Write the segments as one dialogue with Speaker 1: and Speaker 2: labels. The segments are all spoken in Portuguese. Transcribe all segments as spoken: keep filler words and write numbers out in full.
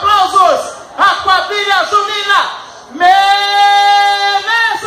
Speaker 1: aplausos à quadrilha junina Menezes!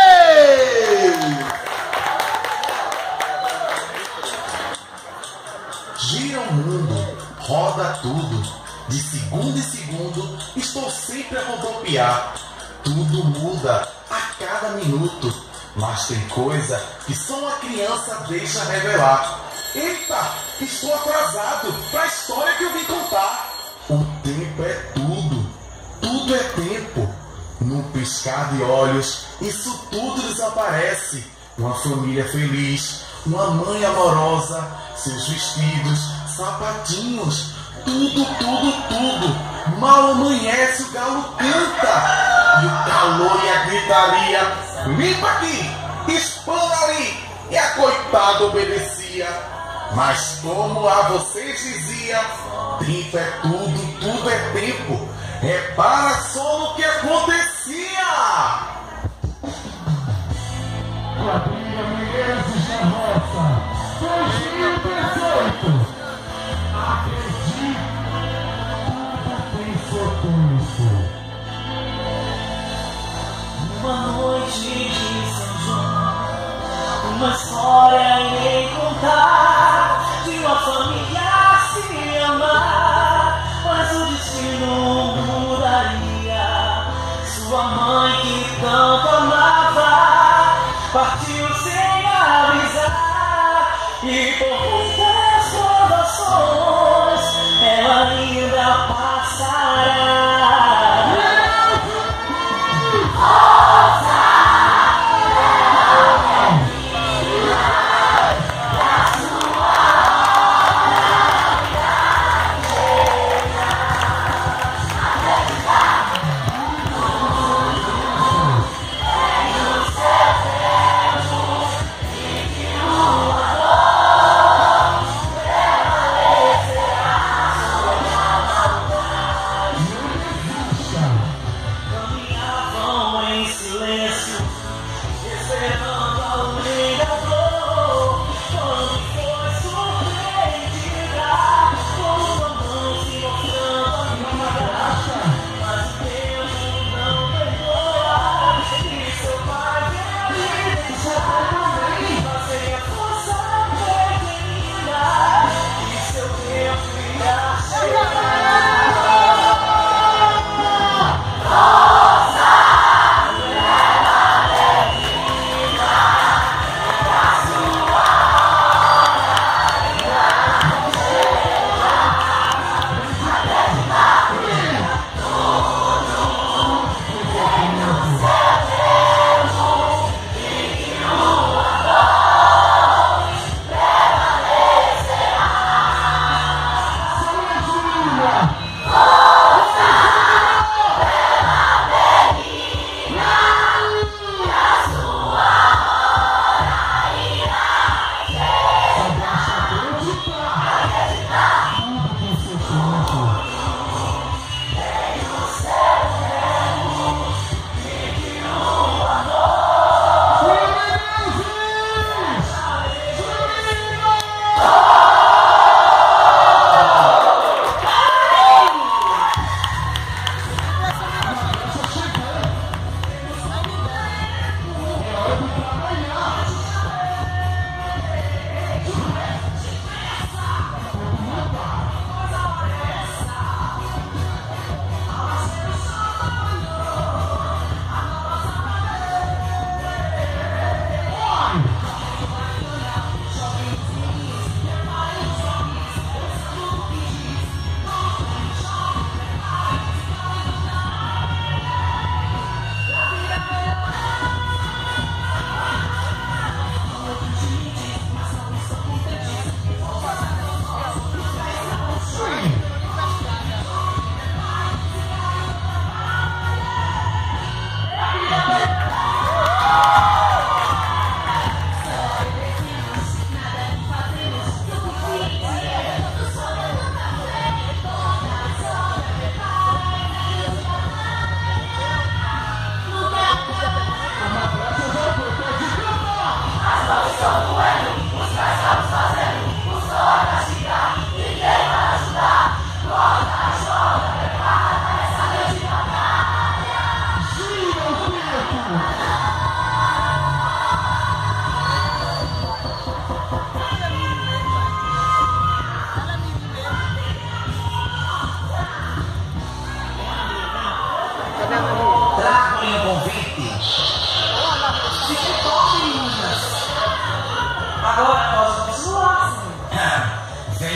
Speaker 2: Gira o mundo, roda tudo, de segundo em segundo estou sempre a rodopiar. Tudo muda a cada minuto, mas tem coisa que só uma criança deixa revelar. Eita, estou atrasado para a história que eu vim contar. O tempo é tudo, tudo é tempo. Num piscar de olhos, isso tudo desaparece. Uma família feliz, uma mãe amorosa, seus vestidos, sapatinhos, tudo, tudo, tudo. Mal amanhece, o galo canta. E o calor e a gritaria, limpa aqui, espana ali. E a coitada obedecia. Mas como a vocês dizia, tempo é tudo, tudo é tempo. Repara só no que acontecia.
Speaker 3: Quadrilha Menezes da Roça, dois mil e dezoito. Acredite, tudo tem seu tempo.
Speaker 4: Uma noite de São João, uma história irei contar de uma família a se amar, mas o destino mudaria. Sua mãe que tanto amava partiu sem avisar, e por muitas provações ela ainda passará.
Speaker 3: Oh!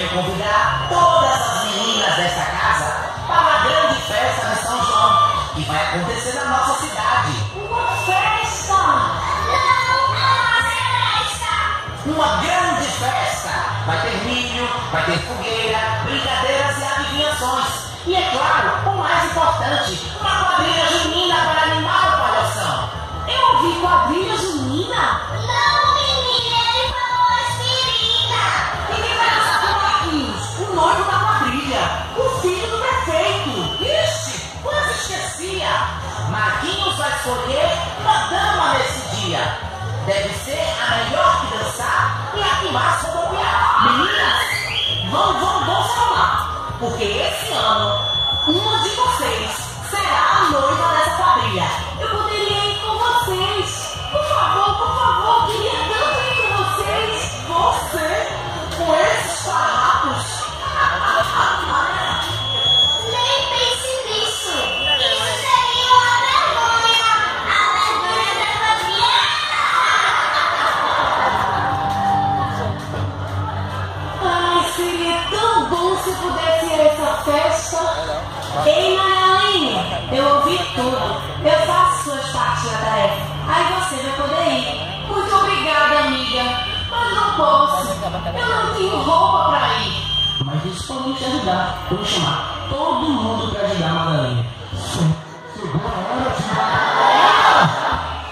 Speaker 4: venho convidar todas as meninas desta casa para uma grande festa de São João, que vai acontecer na nossa cidade.
Speaker 5: Uma festa? Não, uma festa!
Speaker 4: Uma grande festa! Vai ter milho, vai ter fogueira, brincadeiras e adivinhações. E é claro, o mais importante, uma quadrilha junina para animar o palhação.
Speaker 5: Eu ouvi quadrilha junina?
Speaker 6: Não, menina, ele falou aspirina.
Speaker 5: E quem vai dançar com o Marquinhos? O noivo da quadrilha, o filho do prefeito.
Speaker 4: Ixi, quase esquecia. Marquinhos vai escolher uma dama nesse dia. Deve ser a melhor que dançar e a que mais fotografiar. Meninas, vamos, vamos, vamos falar. Porque esse ano, uma de vocês será a noiva dessa quadrilha.
Speaker 5: Eu poderia ir com vocês. Por favor, por favor, queria tanto ir com vocês.
Speaker 4: Você, com esses farrapos?
Speaker 6: Nem pense nisso. Isso seria uma vergonha. A vergonha da família.
Speaker 5: Ai, seria tão bom se pudesse ir a essa festa. Ei, Magalinha, eu ouvi tudo. Eu faço suas partes da tarefa. Aí você vai poder ir. Muito obrigada, amiga. Mas não posso. Eu não tenho roupa pra ir.
Speaker 4: Mas isso pode te ajudar. Eu vou chamar todo mundo para ajudar a Magalinha.
Speaker 3: Chegou a hora de Magalinha!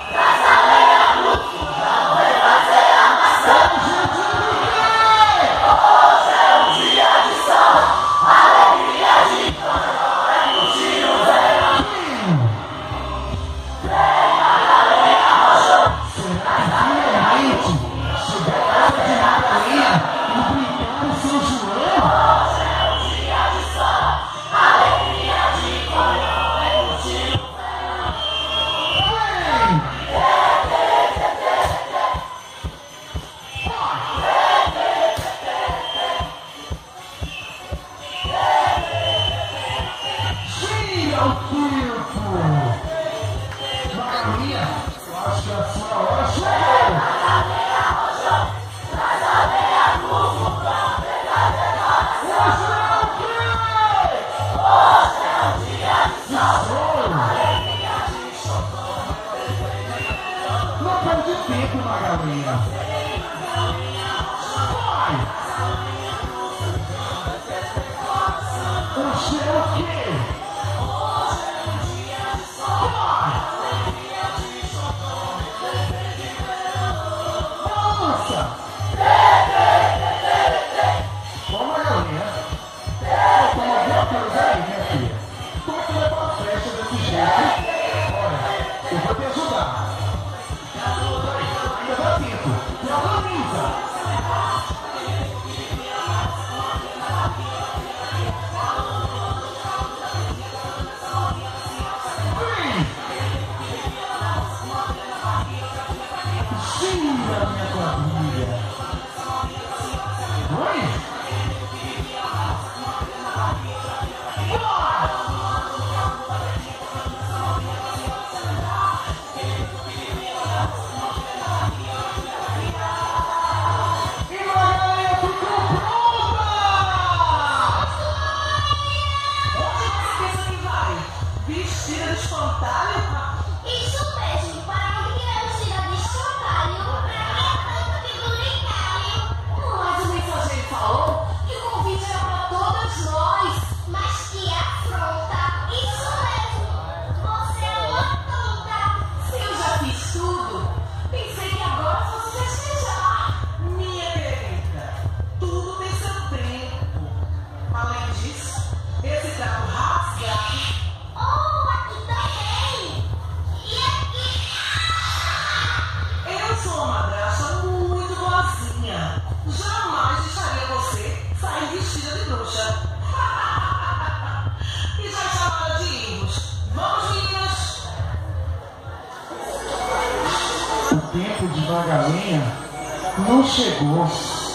Speaker 3: Não chegou.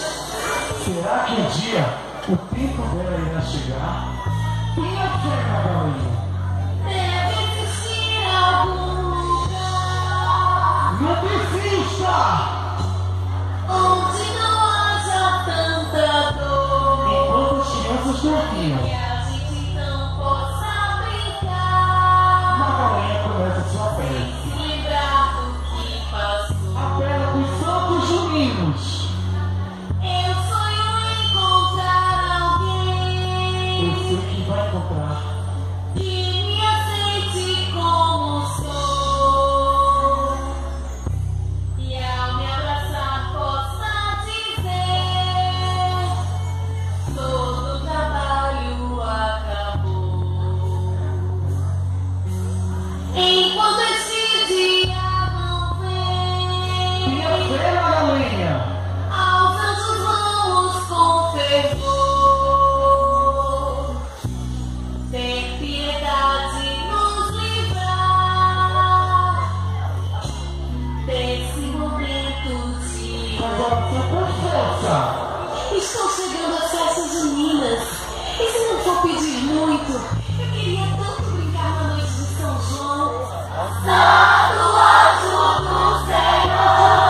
Speaker 3: Será que um dia o tempo dela irá chegar? Tenha fé, Magalinha.
Speaker 5: Deve existir algum lugar
Speaker 3: Não desista!
Speaker 5: onde não haja tanta dor. chegando as festas juninas. E se não for pedir muito, eu queria tanto brincar na noite de São João. Santo anjo do Senhor,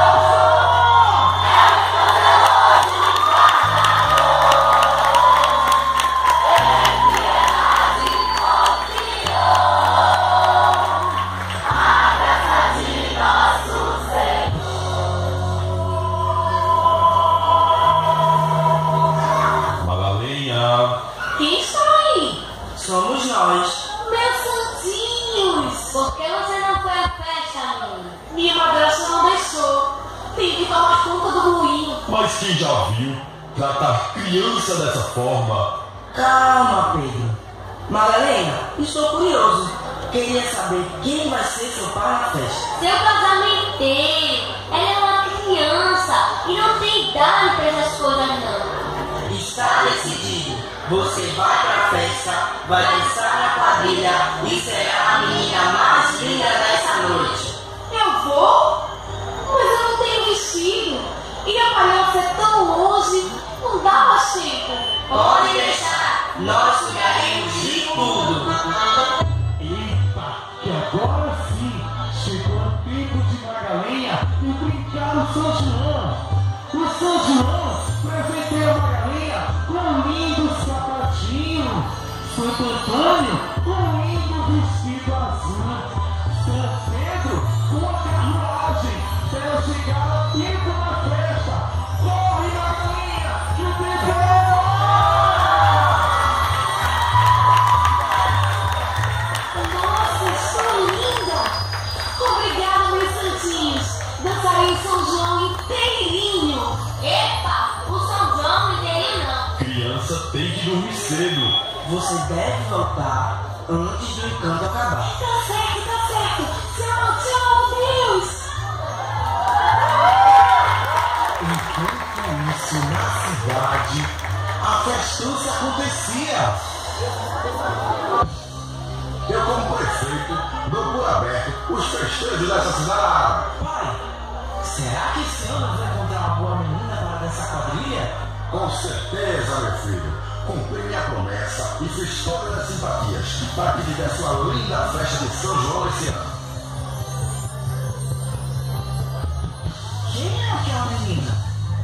Speaker 4: somos nós.
Speaker 5: Meus santinhos! Por que você não foi à festa, mãe? Minha madrasta não deixou. Tem que tomar conta do moinho.
Speaker 2: Mas quem já viu tratar criança dessa forma?
Speaker 4: Calma, Pedro. Madalena, estou curioso. Queria saber quem vai ser seu pai na festa.
Speaker 6: Seu casamenteiro. Ela é uma criança e não tem idade para essas coisas, não.
Speaker 4: Está decidido. Você vai pra festa, vai dançar na quadrilha e será a menina mais linda dessa noite.
Speaker 5: Eu vou? Mas eu não tenho vestido. E a palhaça é tão longe. Não dá mais tempo.
Speaker 4: Pode deixar. Nós cuidaremos de tudo.
Speaker 3: Eita, que agora sim chegou o tempo de Magalenha e brincar o São João. O São João presenteia Magalenha com um lindo sapatinho. Santo Antônio com um lindo vestido azul. São Pedro com a carruagem para chegar a tempo na festa. Corre, Magalenha, que o tempo é
Speaker 5: Nossa, estou linda! Obrigada, meus santinhos. Dançarei o São João inteirinho.
Speaker 6: Epa, o São João não tem não.
Speaker 2: Criança tem que dormir cedo.
Speaker 4: Você deve voltar antes do encanto acabar.
Speaker 5: Tá certo, tá certo. Tchau, tchau, Deus.
Speaker 2: Enquanto isso, na cidade, a festança acontecia. Eu, como prefeito, dou por aberto os festejos dessa cidade.
Speaker 4: Pai, será que esse ano eu vou encontrar uma boa menina para dançar quadrilha?
Speaker 2: Com certeza, meu filho. Cumpri minha promessa e fiz todas as simpatias para que tivesse uma linda festa de São João esse ano.
Speaker 4: Quem é aquela menina?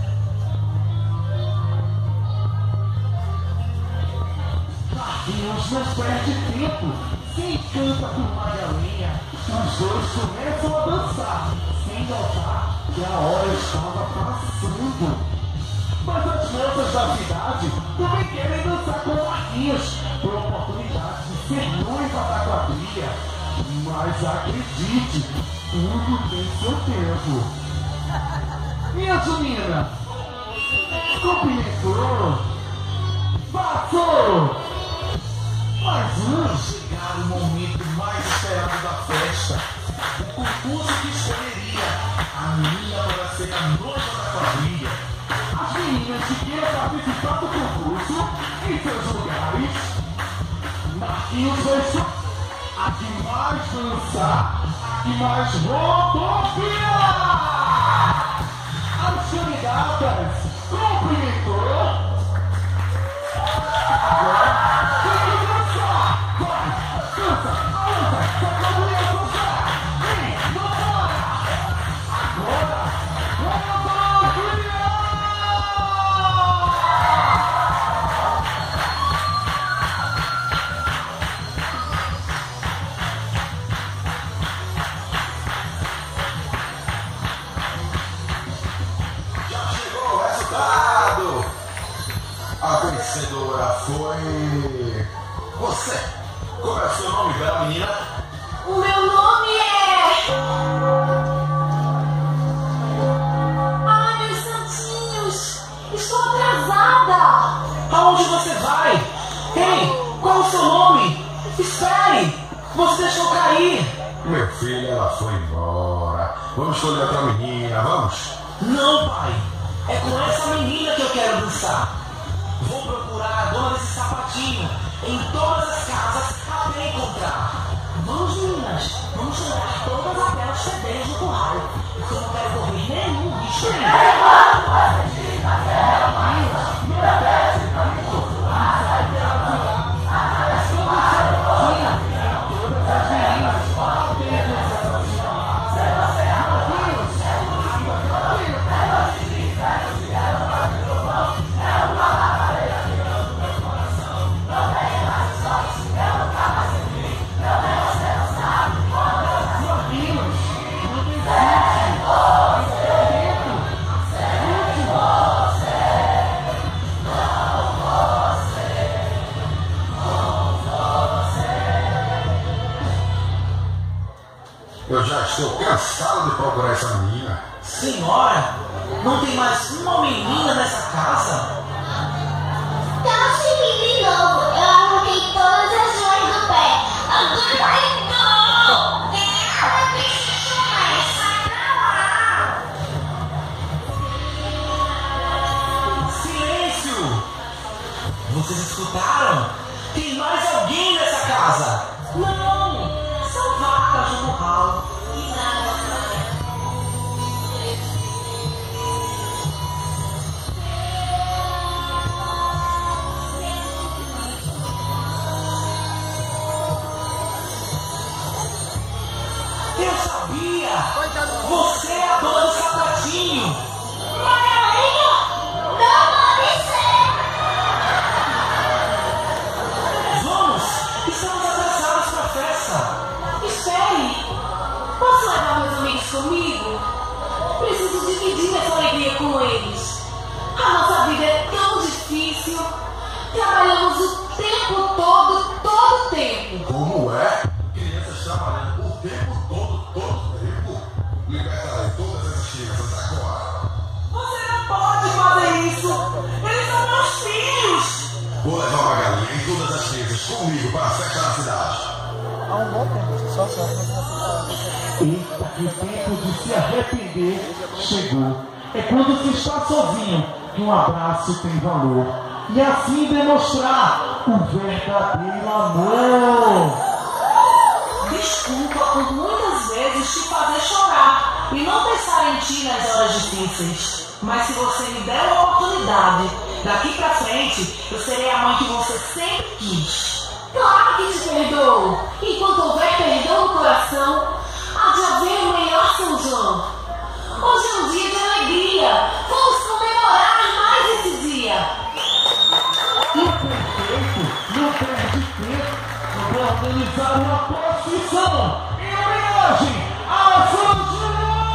Speaker 3: Marquinhos não perde tempo. Se encanta por Magalenha. Os dois começam a dançar, sem notar que a hora estava passando. Mas as moças da cidade também querem dançar com Marquinhos, por oportunidade de ser noiva da quadrilha. Mas acredite, tudo tem seu tempo. Minha menina, cumprimentou, passou. Mas vamos chegar o momento mais esperado da festa. O concurso que escolheria a menina para ser a noiva da quadrilha. As meninas que queiram participar do concurso em seus lugares. Marquinhos vai ser a que mais dançar, a que mais rodopiar. As candidatas cumprimentou. Agora, tem que dançar. Vai, dança, dança, sai da mulher dançar. Vem, vambora. Agora, rodopiar.
Speaker 2: Já chegou o resultado! A vencedora foi... você! Como é o seu nome, bela menina?
Speaker 5: O meu nome é... Ai, meus santinhos. Estou atrasada.
Speaker 4: Aonde você vai? Ei, qual é o seu nome? Espere! Você deixou cair!
Speaker 2: Meu filho, ela foi embora. Vamos escolher outra menina, vamos?
Speaker 4: Não, pai! É com essa menina que eu quero dançar! Vou procurar a dona desse sapatinho em todas as casas até encontrar! Vamos, meninas! Vamos jogar todas aquelas fedeiras no curral! Porque eu não quero correr nenhum risco!
Speaker 2: estou cansado de procurar essa menina.
Speaker 4: Senhora, não tem mais uma menina nessa casa?
Speaker 6: Tá assim de novo. Eu arranquei todas as joias do pé. Agora vai não! Ela precisa mais. Sai pra lá.
Speaker 4: Silêncio! Vocês escutaram? Tem mais alguém nessa casa? Não! São vacas no curral. Eu sabia! Você é a dona do sapatinho!
Speaker 6: Magalinha, não pode ser.
Speaker 4: Vamos! Estamos atrasados para a festa!
Speaker 5: Espere! Posso levar meus amigos comigo? Preciso dividir essa alegria com eles. A nossa vida é tão difícil. Trabalhamos o tempo todo, todo o tempo.
Speaker 2: Como é? Crianças trabalhando o tempo todo, todo o tempo? Libertarei todas essas crianças agora.
Speaker 4: Você não pode fazer isso! Eles são meus filhos!
Speaker 2: Vou levar uma galinha e todas as crianças comigo para a festa na cidade.
Speaker 3: Eita, que o tempo de se arrepender chegou. É quando se está sozinho que um abraço tem valor. E assim demonstrar o verdadeiro amor.
Speaker 5: Desculpa por muitas vezes te fazer chorar e não pensar em ti nas horas difíceis. Mas se você me der uma oportunidade, daqui pra frente, eu serei a mãe que você sempre quis. Claro que te perdoo. Enquanto houver perdão no coração, há de haver o melhor São João. Hoje é um dia de alegria. Vamos comemorar mais esse dia.
Speaker 3: E o prefeito não perde tempo para organizar uma procissão em homenagem a São João!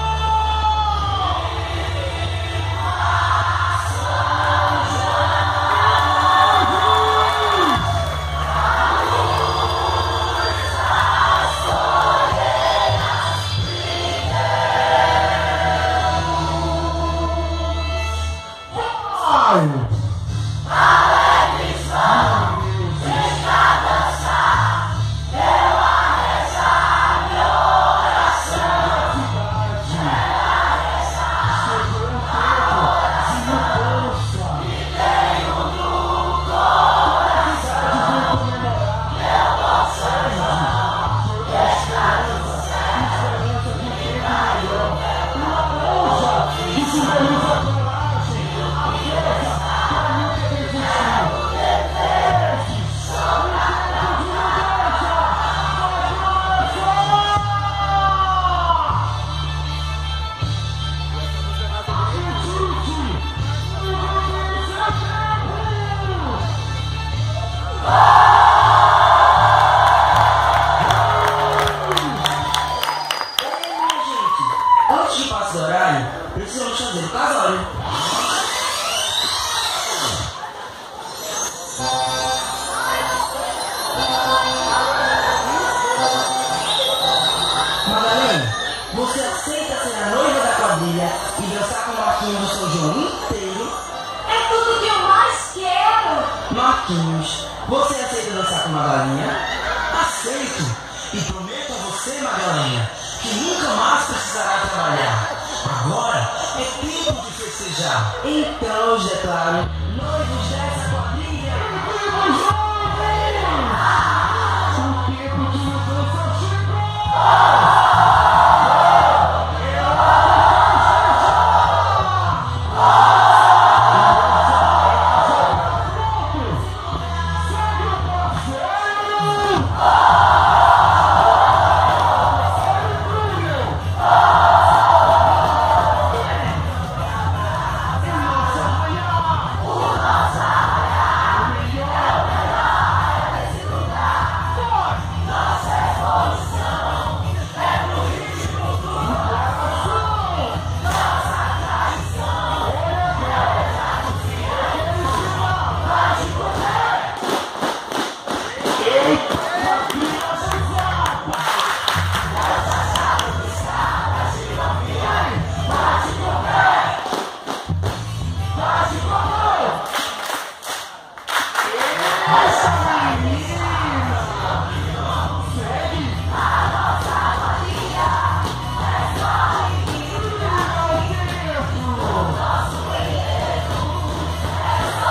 Speaker 4: Marquinhos, você aceita dançar com uma galinha? Aceito! E prometo a você, Magalinha, que nunca mais precisará trabalhar. Agora é tempo de festejar. Então, já claro, noivos dessa quadrilha, vivos jovens! O tempo de mudança chegou!
Speaker 6: Não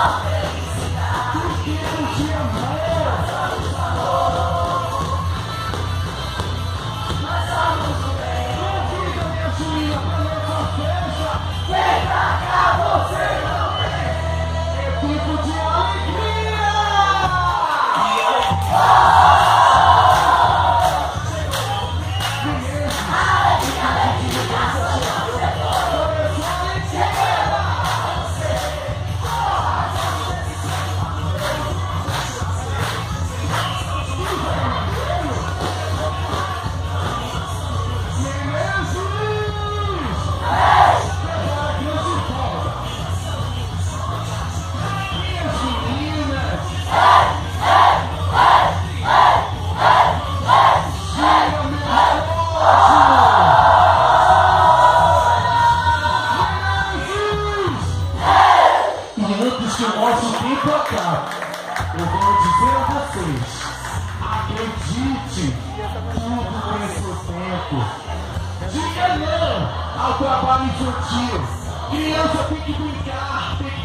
Speaker 3: Eu vou dizer a vocês, acredite, tudo tem seu tempo. Diga não ao trabalho infantil. Criança tem que brincar, tem que